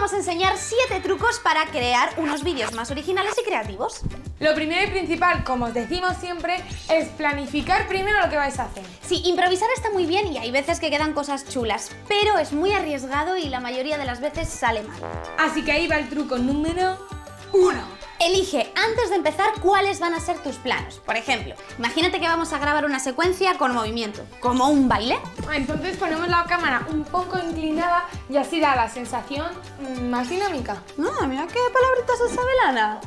vamos a enseñar 7 trucos para crear unos vídeos más originales y creativos. Lo primero y principal, como os decimos siempre, es planificar primero lo que vais a hacer. Sí, improvisar está muy bien y hay veces que quedan cosas chulas, pero es muy arriesgado y la mayoría de las veces sale mal. Así que ahí va el truco número 1. Elige antes de empezar cuáles van a ser tus planos. Por ejemplo, imagínate que vamos a grabar una secuencia con movimiento, como un baile. Entonces ponemos la cámara un poco inclinada y así da la sensación más dinámica. No, mira qué palabritas esa velana.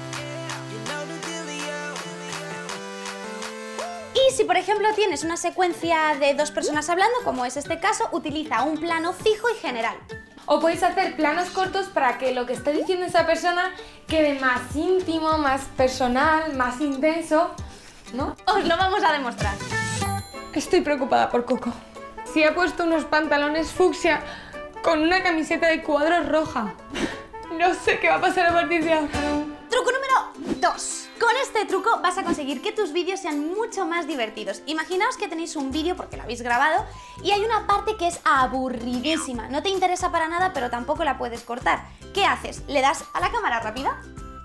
Y si por ejemplo tienes una secuencia de 2 personas hablando, como es este caso, utiliza un plano fijo y general. O podéis hacer planos cortos para que lo que esté diciendo esa persona quede más íntimo, más personal, más intenso, ¿no? Os lo vamos a demostrar. Estoy preocupada por Coco. Si ha puesto unos pantalones fucsia con una camiseta de cuadros roja. No sé qué va a pasar a partir de ahora. Truco número 2. Con este truco vas a conseguir que tus vídeos sean mucho más divertidos. Imaginaos que tenéis un vídeo porque lo habéis grabado y hay una parte que es aburridísima. No te interesa para nada, pero tampoco la puedes cortar. ¿Qué haces? ¿Le das a la cámara rápida?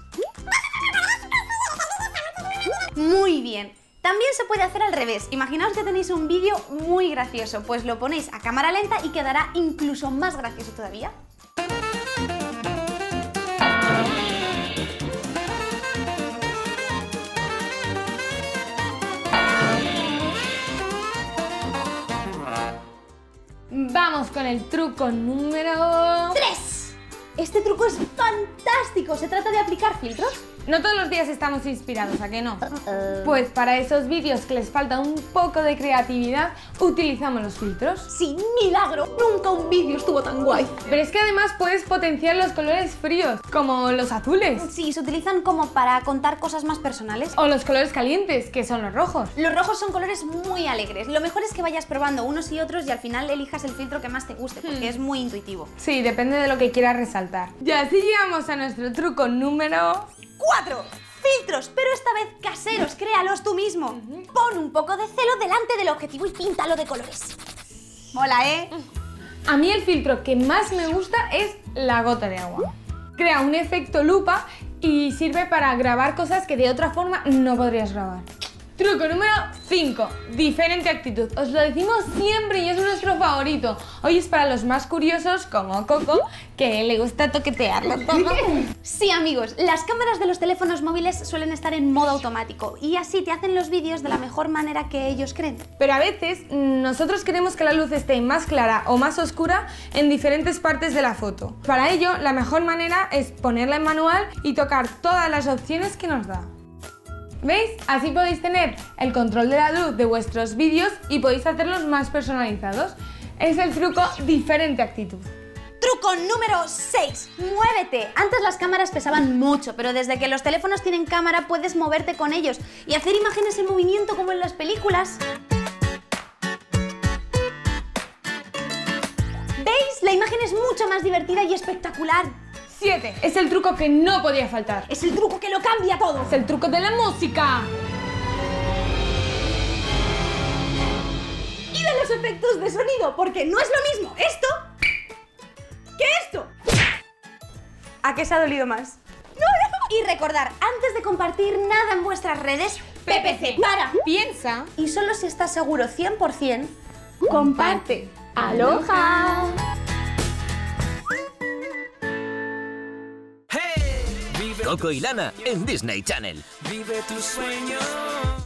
Muy bien. También se puede hacer al revés. Imaginaos que tenéis un vídeo muy gracioso, pues lo ponéis a cámara lenta y quedará incluso más gracioso todavía. Vamos con el truco número 3. Este truco es fantástico. Se trata de aplicar filtros. No todos los días estamos inspirados, ¿a qué no? Pues para esos vídeos que les falta un poco de creatividad, utilizamos los filtros. ¡Sin milagro! Nunca un vídeo estuvo tan guay. Pero es que además puedes potenciar los colores fríos, como los azules. Sí, se utilizan como para contar cosas más personales. O los colores calientes, que son los rojos. Los rojos son colores muy alegres. Lo mejor es que vayas probando unos y otros y al final elijas el filtro que más te guste, porque es muy intuitivo. Sí, depende de lo que quieras resaltar. Y así llegamos a nuestro truco número 4. Filtros, pero esta vez caseros, créalos tú mismo. Pon un poco de celo delante del objetivo y píntalo de colores. Mola, ¿eh? A mí el filtro que más me gusta es la gota de agua. Crea un efecto lupa y sirve para grabar cosas que de otra forma no podrías grabar. Truco número 5. Diferente actitud. Os lo decimos siempre y es nuestro favorito. Hoy es para los más curiosos, como Coco, que le gusta toquetearlo todo. Sí, amigos, las cámaras de los teléfonos móviles suelen estar en modo automático y así te hacen los vídeos de la mejor manera que ellos creen. Pero a veces nosotros queremos que la luz esté más clara o más oscura en diferentes partes de la foto. Para ello, la mejor manera es ponerla en manual y tocar todas las opciones que nos da. ¿Veis? Así podéis tener el control de la luz de vuestros vídeos y podéis hacerlos más personalizados. Es el truco diferente actitud. Truco número 6. Muévete. Antes las cámaras pesaban mucho, pero desde que los teléfonos tienen cámara puedes moverte con ellos y hacer imágenes en movimiento como en las películas. ¿Veis? La imagen es mucho más divertida y espectacular. 7. Es el truco que no podía faltar. Es el truco que lo cambia todo. Es el truco de la música. Y de los efectos de sonido, porque no es lo mismo esto que esto. ¿A qué se ha dolido más? No. Y recordar, antes de compartir nada en vuestras redes, PPC, para, piensa y solo si estás seguro 100%, comparte. ¡Aloha! Coco y Lana en Disney Channel. Vive tu sueño.